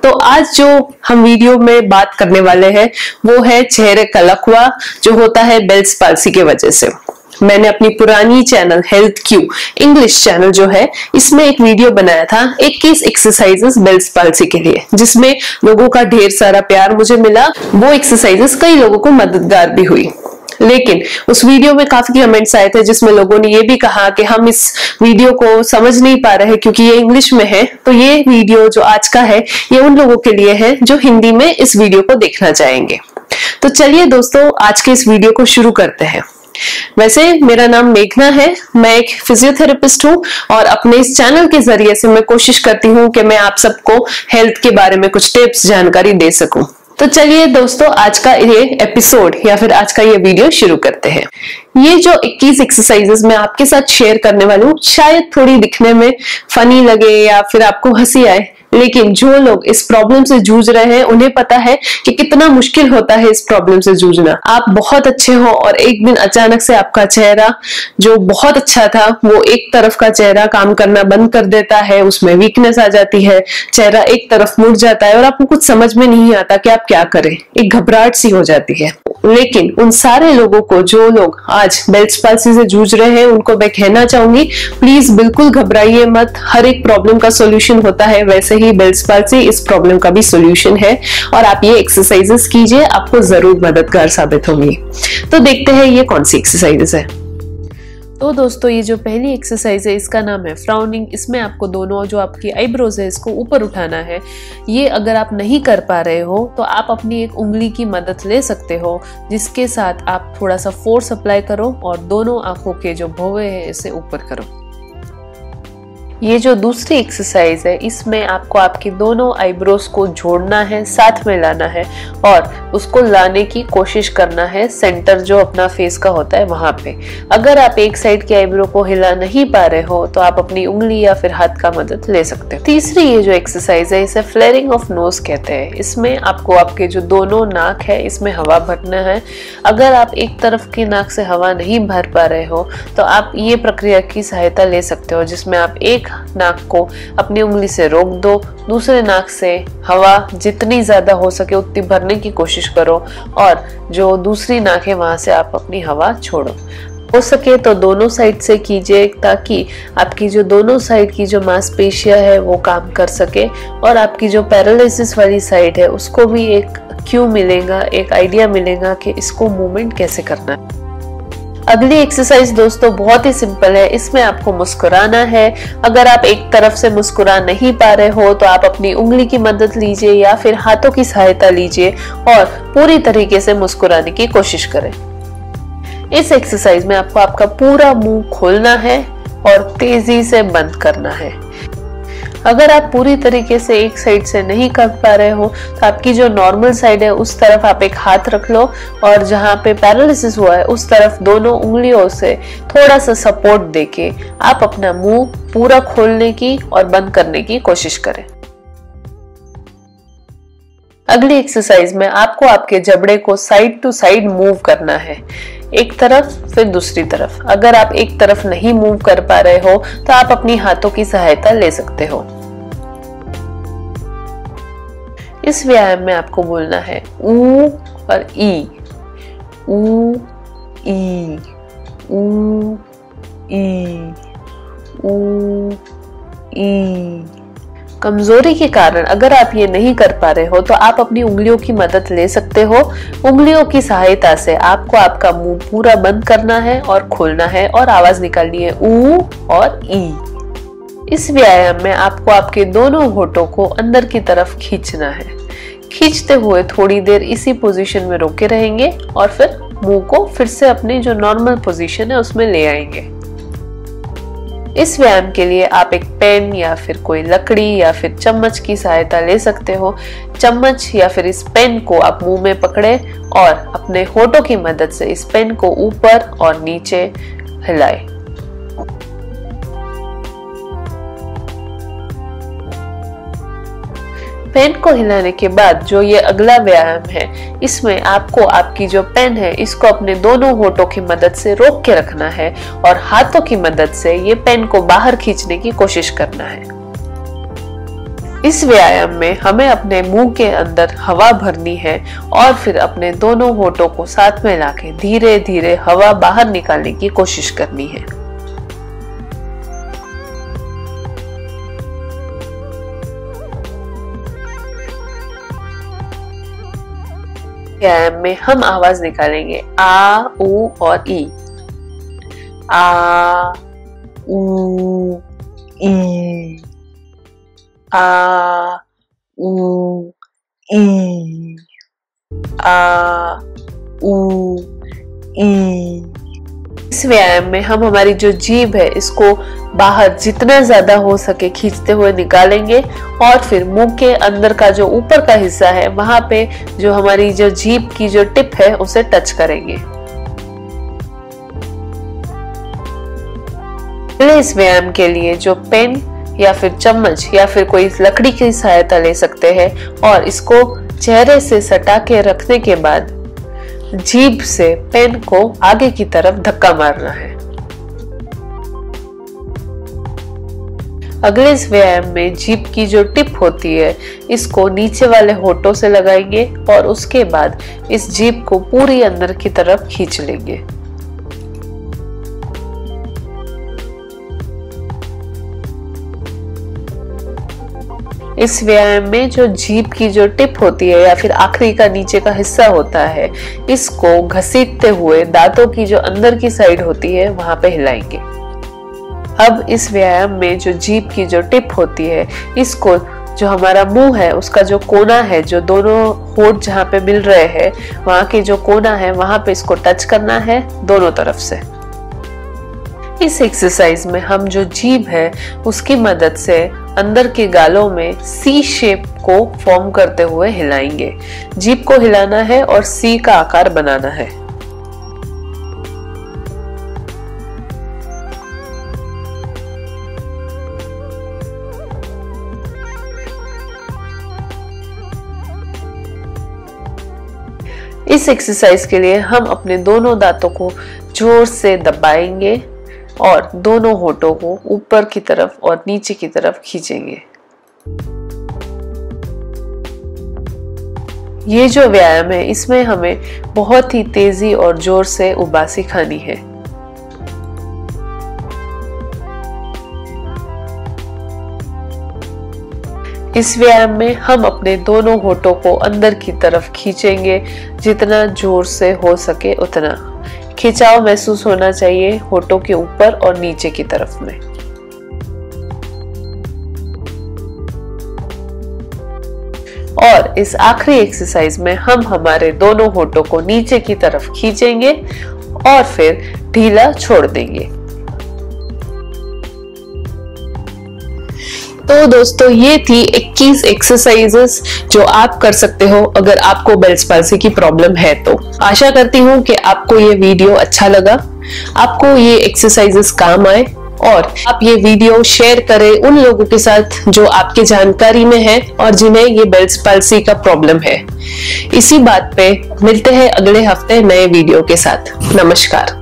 तो आज जो हम वीडियो में बात करने वाले हैं वो है चेहरे का लकवा जो होता है बेल्स पाल्सी के वजह से। मैंने अपनी पुरानी channel health Q English channel जो है इसमें एक वीडियो बनाया था 21 एक्सरसाइजेस बेल्स पाल्सी के लिए, जिसमें लोगों का ढेर सारा प्यार मुझे मिला। वो एक्सरसाइजेस कई लोगों को मददगार भी हुई, लेकिन उस वीडियो में काफी कमेंट्स आए थे जिसमें लोगों ने ये भी कहा कि हम इस वीडियो को समझ नहीं पा रहे क्योंकि ये इंग्लिश में है। तो ये वीडियो जो आज का है ये उन लोगों के लिए है जो हिंदी में इस वीडियो को देखना चाहेंगे। तो चलिए दोस्तों, आज के इस वीडियो को शुरू करते हैं। वैसे मेरा नाम मेघना है, मैं एक फिजियोथेरेपिस्ट हूँ और अपने इस चैनल के जरिए से मैं कोशिश करती हूँ कि मैं आप सबको हेल्थ के बारे में कुछ टिप्स जानकारी दे सकूं। तो चलिए दोस्तों, आज का ये एपिसोड या फिर आज का ये वीडियो शुरू करते हैं। ये जो 21 एक्सरसाइजेस मैं आपके साथ शेयर करने वाली हूँ शायद थोड़ी दिखने में फनी लगे या फिर आपको हंसी आए, लेकिन जो लोग इस प्रॉब्लम से जूझ रहे हैं उन्हें पता है कि कितना मुश्किल होता है इस प्रॉब्लम से जूझना। आप बहुत अच्छे हो और एक दिन अचानक से आपका चेहरा जो बहुत अच्छा था वो एक तरफ का चेहरा काम करना बंद कर देता है, उसमें वीकनेस आ जाती है, चेहरा एक तरफ मुड़ जाता है और आपको कुछ समझ में नहीं आता कि आप क्या करें, एक घबराहट सी हो जाती है। लेकिन उन सारे लोगों को जो लोग आज बेल्स पाल्सी से जूझ रहे हैं उनको मैं कहना चाहूंगी, प्लीज बिल्कुल घबराइए मत। हर एक प्रॉब्लम का सॉल्यूशन होता है, वैसे ही बेल्स पाल्सी इस प्रॉब्लम का भी सॉल्यूशन है और आप ये एक्सरसाइजेस कीजिए, आपको जरूर मददगार साबित होंगी। तो देखते हैं ये कौन सी एक्सरसाइजेस है। तो दोस्तों, ये जो पहली एक्सरसाइज है इसका नाम है फ्राउनिंग। इसमें आपको दोनों जो आपकी आईब्रोज है इसको ऊपर उठाना है। ये अगर आप नहीं कर पा रहे हो तो आप अपनी एक उंगली की मदद ले सकते हो, जिसके साथ आप थोड़ा सा फोर्स अप्लाई करो और दोनों आंखों के जो भौवे हैं इसे ऊपर करो। ये जो दूसरी एक्सरसाइज है इसमें आपको आपकी दोनों आईब्रोज को जोड़ना है, साथ में लाना है और उसको लाने की कोशिश करना है सेंटर जो अपना फेस का होता है वहां पे। अगर आप एक साइड की आईब्रो को हिला नहीं पा रहे हो तो आप अपनी उंगली या फिर हाथ का मदद ले सकते हो। तीसरी ये जो एक्सरसाइज है इसे फ्लेयरिंग ऑफ नोज कहते हैं। इसमें आपको आपके जो दोनों नाक है इसमें हवा भरना है। अगर आप एक तरफ की नाक से हवा नहीं भर पा रहे हो तो आप ये प्रक्रिया की सहायता ले सकते हो, जिसमें आप एक नाक को अपनी उंगली से रोक दो, दूसरे नाक से हवा जितनी ज्यादा हो सके उतनी भरने की कोशिश करो और जो दूसरी नाक है वहां से आप अपनी हवा छोड़ो। हो सके तो दोनों साइड से कीजिए ताकि आपकी जो दोनों साइड की जो मांसपेशियां है वो काम कर सके और आपकी जो पैरालिसिस वाली साइड है उसको भी एक क्यू मिलेगा, एक आइडिया मिलेगा कि इसको मूवमेंट कैसे करना है। अगली एक्सरसाइज दोस्तों बहुत ही सिंपल है। इसमें आपको मुस्कुराना है। अगर आप एक तरफ से मुस्कुरा नहीं पा रहे हो तो आप अपनी उंगली की मदद लीजिए या फिर हाथों की सहायता लीजिए और पूरी तरीके से मुस्कुराने की कोशिश करें। इस एक्सरसाइज में आपको आपका पूरा मुंह खोलना है और तेजी से बंद करना है। अगर आप पूरी तरीके से एक साइड से नहीं कर पा रहे हो तो आपकी जो नॉर्मल साइड है उस तरफ आप एक हाथ रख लो और जहां पे पैरालिसिस हुआ है उस तरफ दोनों उंगलियों से थोड़ा सा सपोर्ट देके आप अपना मुंह पूरा खोलने की और बंद करने की कोशिश करें। अगली एक्सरसाइज में आपको आपके जबड़े को साइड टू साइड मूव करना है, एक तरफ फिर दूसरी तरफ। अगर आप एक तरफ नहीं मूव कर पा रहे हो तो आप अपनी हाथों की सहायता ले सकते हो। इस व्यायाम में आपको बोलना है ऊ और ई, ऊ ई, ऊ ई, ऊ ई। कमजोरी के कारण अगर आप ये नहीं कर पा रहे हो तो आप अपनी उंगलियों की मदद ले सकते हो। उंगलियों की सहायता से आपको आपका मुंह पूरा बंद करना है और खोलना है और आवाज निकालनी है ऊ और ई। इस व्यायाम में आपको आपके दोनों होठों को अंदर की तरफ खींचना है। खींचते हुए थोड़ी देर इसी पोजीशन में रोके रहेंगे और फिर मुंह को फिर से अपनी जो नॉर्मल पोजीशन है उसमें ले आएंगे। इस व्यायाम के लिए आप एक पेन या फिर कोई लकड़ी या फिर चम्मच की सहायता ले सकते हो। चम्मच या फिर इस पेन को आप मुंह में पकड़े और अपने होठों की मदद से इस पेन को ऊपर और नीचे हिलाएं। पेन को हिलाने के बाद जो ये अगला व्यायाम है इसमें आपको आपकी जो पेन है इसको अपने दोनों होठों की मदद से रोक के रखना है और हाथों की मदद से ये पेन को बाहर खींचने की कोशिश करना है। इस व्यायाम में हमें अपने मुंह के अंदर हवा भरनी है और फिर अपने दोनों होठों को साथ में लाके धीरे धीरे हवा बाहर निकालने की कोशिश करनी है। व्यायाम में हम आवाज निकालेंगे आ, उ और ई। आ, उ, ई। आ, उ, ई। आ, उ, ई। इस व्यायाम में हम हमारी जो जीभ है इसको बाहर जितना ज्यादा हो सके खींचते हुए निकालेंगे और फिर मुंह के अंदर का जो ऊपर का हिस्सा है वहां पे जो हमारी जो जीभ की जो टिप है उसे टच करेंगे। इस व्यायाम के लिए जो पेन या फिर चम्मच या फिर कोई लकड़ी की सहायता ले सकते हैं और इसको चेहरे से सटा के रखने के बाद जीभ से पेन को आगे की तरफ धक्का मारना है। अगले इस व्यायाम में जीभ की जो टिप होती है इसको नीचे वाले होठों से लगाएंगे और उसके बाद इस जीभ को पूरी अंदर की तरफ खींच लेंगे। इस व्यायाम में जो जीभ की जो टिप होती है या फिर आखिरी का नीचे का हिस्सा होता है इसको घसीटते हुए दांतों की जो अंदर की साइड होती है वहां पे हिलाएंगे। अब इस व्यायाम में जो जीभ की जो टिप होती है इसको जो हमारा मुंह है उसका जो कोना है, जो दोनों होठ जहाँ पे मिल रहे हैं वहां के जो कोना है वहां पे इसको टच करना है दोनों तरफ से। इस एक्सरसाइज में हम जो जीभ है उसकी मदद से अंदर के गालों में सी शेप को फॉर्म करते हुए हिलाएंगे। जीभ को हिलाना है और सी का आकार बनाना है। इस एक्सरसाइज के लिए हम अपने दोनों दांतों को जोर से दबाएंगे और दोनों होठों को ऊपर की तरफ और नीचे की तरफ खींचेंगे। ये जो व्यायाम है इसमें हमें बहुत ही तेजी और जोर से उबासी खानी है। इस व्यायाम में हम अपने दोनों होठों को अंदर की तरफ खींचेंगे, जितना जोर से हो सके उतना। खिंचाव महसूस होना चाहिए होठों के ऊपर और नीचे की तरफ में। और इस आखिरी एक्सरसाइज में हम हमारे दोनों होठों को नीचे की तरफ खींचेंगे और फिर ढीला छोड़ देंगे। तो दोस्तों ये थी 21 एक्सरसाइजेस जो आप कर सकते हो अगर आपको बेल्स पाल्सी की प्रॉब्लम है तो। आशा करती हूँ कि आपको ये वीडियो अच्छा लगा, आपको ये एक्सरसाइजेस काम आए और आप ये वीडियो शेयर करें उन लोगों के साथ जो आपके जानकारी में है और जिन्हें ये बेल्स पाल्सी का प्रॉब्लम है। इसी बात पे मिलते हैं अगले हफ्ते नए वीडियो के साथ। नमस्कार।